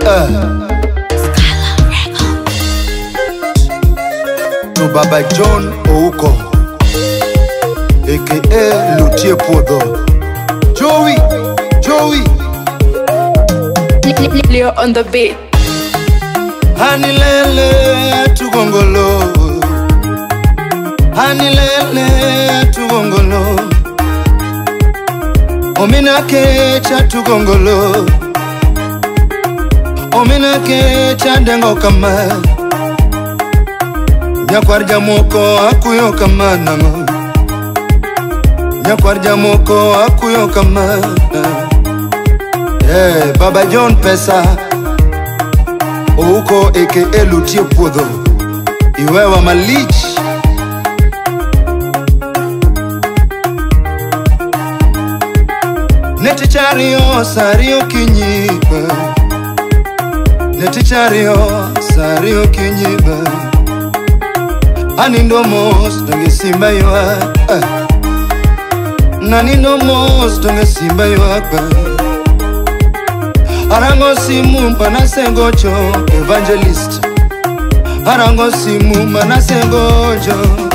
To Baba John Ouko, aka Lutie Podo. Joey Leo on the beat. Hani lele tugongolo, hani lele tugongolo, omina kecha tugongolo, omina kecha dengo kama, nyakwarja moko akuyo kama nango, nyakwarja moko akuyo kama. Baba John pesa Ouko aka Lutie Podo, iwe wa malich. Neti chario sario kinyiba, neti chario sario kinyiba, anindo mos donge simba yoa, nanindo mos donge simba yoa. Arango simu manasengocho evangelist, arango simu manasengocho.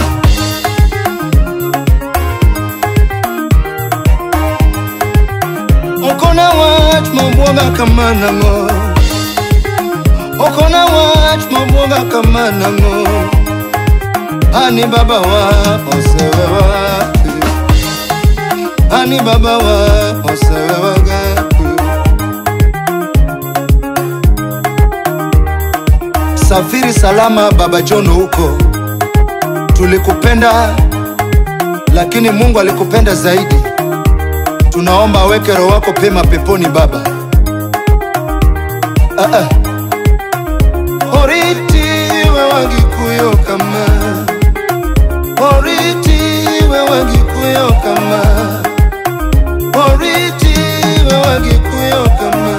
Okona watch mabonga kama nango, okona watch mabonga kama nango. Ani baba wa osewa, ani baba wa osewa ga. Safiri salama Baba John Ouko, tulikupenda lakini Mungu alikupenda zaidi. Tunaomba aweke roho wako pema peponi Baba. Oriti wewangi kuyo kama, oriti wewangi kuyo kama, oriti wewangi kuyo kama.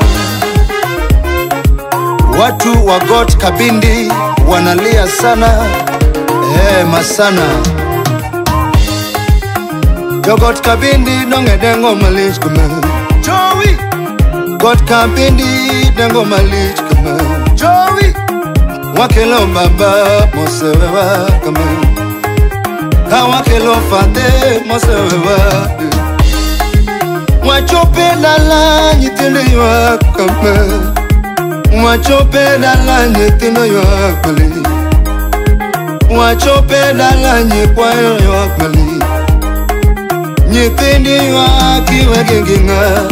Watu wa got Kabindi wanalia sana, masana. Got Kabindi donge dengo malich kuma. Joey got Kabindi dengo malich kuma. Joey wakelo baba mosewa kama, kawakelo fade mosewa. Wachope lala nyitelewa kama, wachope dala nyetino yoakmali, wachope dala nyekwayo yoakmali, nyetindi yoaki weginga,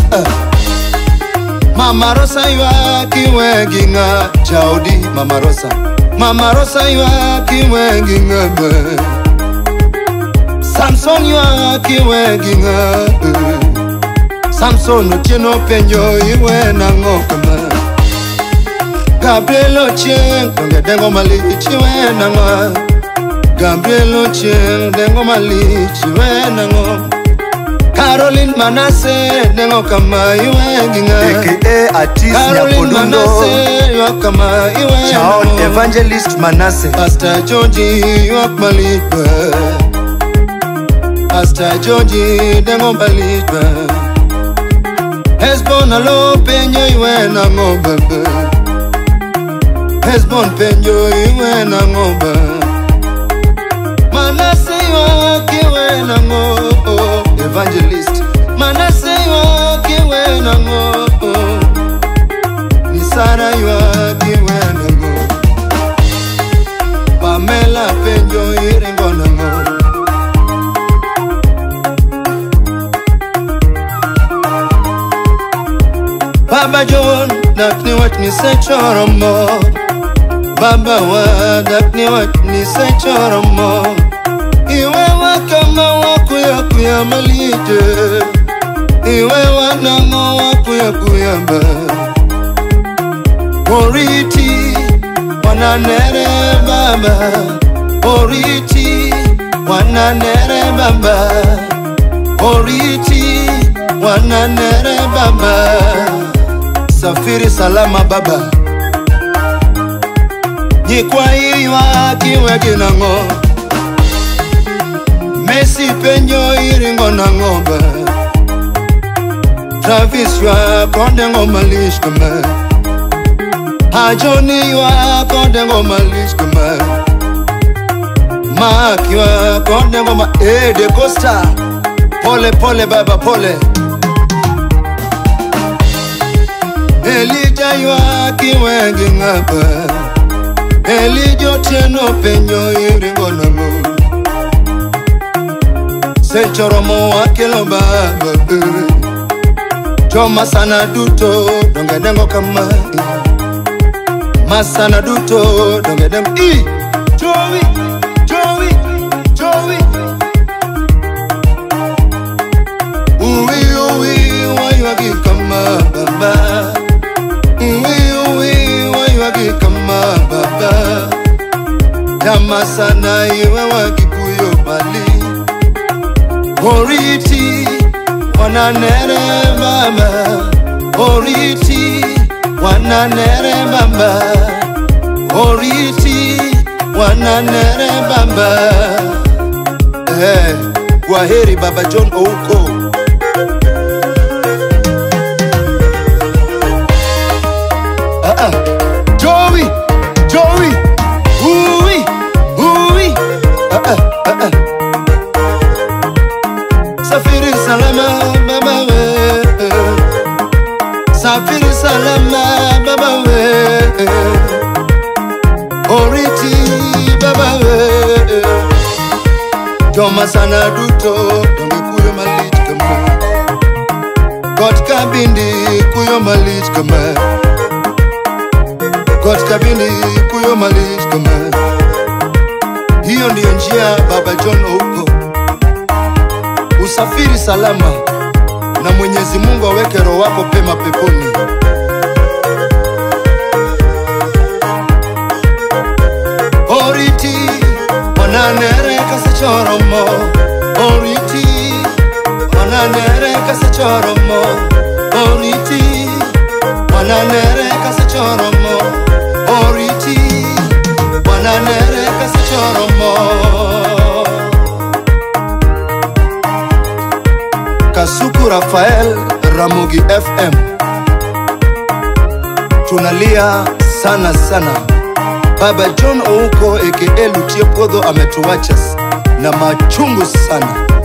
Mama Rosa yoaki weginga, Chaudi Mama Rosa yoaki weginga, Samson yoaki weginga, Samson utieno penyo iwe nango kama. Gabriel Ocheng donge dengo malich iwe nango, Gabriel Ocheng dengo malich iwe nango. Caroline Manasseh dengo kama iwe ginga, aka artist Caroline Manasseh iwe kama iwe Child nango. Evangelist Manasseh, Pastor Georgie iwe malich, Pastor Georgie dengo malich. Hesbon alo penyo iwe nango baba, Hesbon penjo iwe nango ba, Manasseh yoaki iwe nango, Evangelist Manasseh yoaki iwe nango, Nisara yoaki iwe nango, Pamela penjo irengo nango. Baba John dakni wat ni se choromo, Baba wa dakni wat ni se choromo. Iwe wakama wakuya kuya malije, iwe wanango wakuya kuya ba. Oriti wananere baba, oriti wananere baba, oriti wananere baba. Safiri salama baba, nyikwa iwa kiwe ginango, Messi penyo iringo nango ba, Travis wa konde ngo malish kama, Ajoni wako dengo malich kama Maki wako dengo ma de Costa. Pole pole baba pole. Elija yuaki wengi ngapa. Elijo tieno penyo iringo namu. Sechoromo wakelo baba. Choma sana duto donge dengo kama. Masana duto donge dengo. Joey, Joey, Joey. Uwi, wayuagi kama baba. Uwi, wayuagi kama baba. Jama sana iwe wakikuyo bali. Oriti, wananere mama. Oriti, wananere mama. Oriti, wananere mama. Waheri Baba John Ouko. Joey, Joey, ooey, ooey. Safiri salama, baba we. Safiri salama, baba we. Oriti, baba we. Joma sana duto, donge kuyo malich kama. Kot kabindi kuyo malich kama. Kot kabindi kuyo malich kama. Hiyo ndiyo njia Baba John Ouko. Usafiri salama na Mwenyezi Mungu aweke roho wako pema peponi. Oriti wananere kasachoromo. Oriti wananere kasachoromo. Oriti wananere kasachoromo. Oriti wananere kasachoromo. Kasuku Rafael Ramogi FM. Tunalia sana sana. Baba John Ouko aka Lutie Podho ametuacha na machungu sana.